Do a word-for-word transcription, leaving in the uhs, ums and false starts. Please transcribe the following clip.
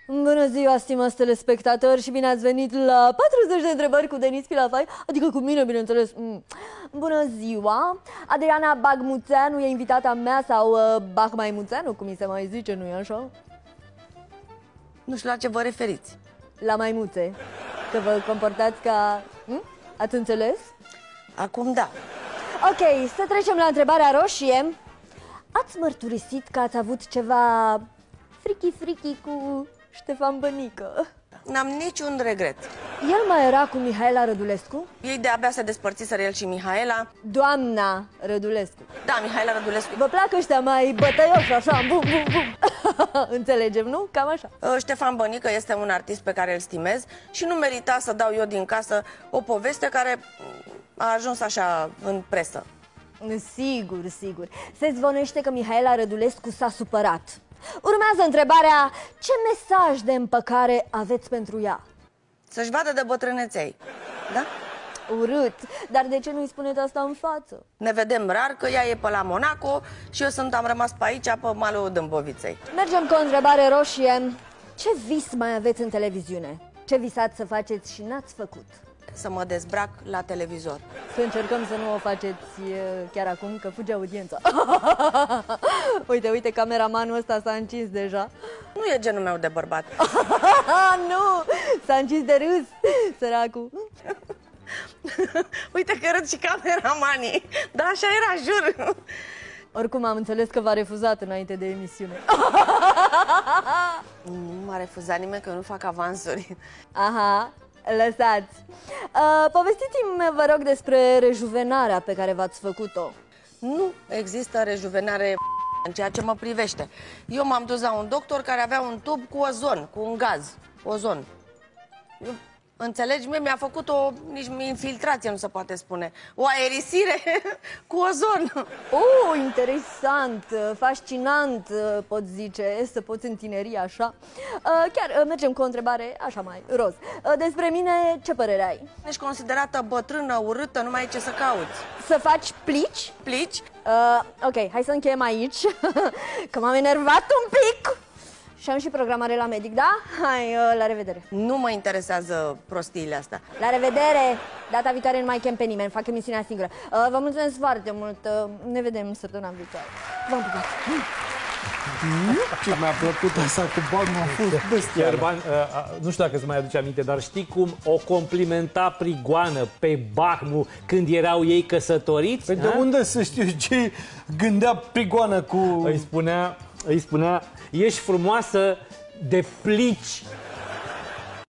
Bună ziua, stimați telespectatori, și bine ați venit la patruzeci de întrebări cu Denis Pilafai, adică cu mine, bineînțeles. Bună ziua! Adriana Bagmuțeanu e invitata mea, sau uh, Bagmaimuțeanu, cum mi se mai zice, nu-i așa? Nu știu la ce vă referiți. La maimuțe. Că vă comportați ca... Hm? Ați înțeles? Acum da. Ok, să trecem la întrebarea roșie. Ați mărturisit că ați avut ceva frichi-frichi cu Ștefan Bănică? N-am niciun regret. El mai era cu Mihaela Rădulescu? Ei de-abia se despărțiseră, el și Mihaela. Doamna Rădulescu. Da, Mihaela Rădulescu. Vă plac ăștia mai bătăioși, așa, bum, bum, bum. Înțelegem, nu? Cam așa. Ștefan Bănică este un artist pe care îl stimez și nu merita să dau eu din casă o poveste care a ajuns așa în presă. Sigur, sigur. Se zvonește că Mihaela Rădulescu s-a supărat. Urmează întrebarea: ce mesaj de împăcare aveți pentru ea? Să-și vadă de bătrâneței, da? Urât, dar de ce nu-i spuneți asta în față? Ne vedem rar, că ea e pe la Monaco și eu sunt, am rămas pe aici, pe malul Dâmboviței. Mergem cu o întrebare roșie. Ce vis mai aveți în televiziune? Ce visați să faceți și n-ați făcut? Să mă dezbrac la televizor. Să încercăm să nu o faceți chiar acum, că fuge audiența. Uite, uite, cameramanul ăsta s-a încins deja. Nu e genul meu de bărbat. Nu, s-a încins de râs, săracul. Uite că râd și cameramanii. Da, așa era, jur. Oricum am înțeles că v-a refuzat înainte de emisiune. Nu m-a refuzat nimeni, că eu nu fac avansuri. Aha, lăsați. uh, Povestiți-mi, vă rog, despre rejuvenarea pe care v-ați făcut-o. Nu există rejuvenare în ceea ce mă privește. Eu m-am dus la un doctor care avea un tub cu ozon, cu un gaz, ozon. Eu, înțelegi? Mie mi-a făcut o, nici infiltrație, nu se poate spune, o aerisire cu ozon. Oh, interesant, fascinant, pot zice, să poți întineri așa. Chiar mergem cu o întrebare așa mai roz. Despre mine, ce părere ai? Ești considerată bătrână, urâtă, nu mai ai ce să cauți. Să faci plici? Plici? Uh, ok, hai să încheiem aici, că m-am enervat un pic. Și am și programare la medic, da? Hai, uh, la revedere. Nu mă interesează prostiile astea. La revedere! Data viitoare nu mai chem pe nimeni, fac emisiunea singură. Uh, vă mulțumesc foarte mult, uh, ne vedem săptămâna viitoare. V-am pupat! Ce mi-a plăcut asta cu bani, m-a fost bestial. Uh, nu știu dacă îți mai aduce aminte, dar știi cum o complimenta Prigoană pe Bahmu când erau ei căsătoriți? Păi de unde să știu ce gândea Prigoană cu... Îi spunea, îi spunea, ești frumoasă de plici.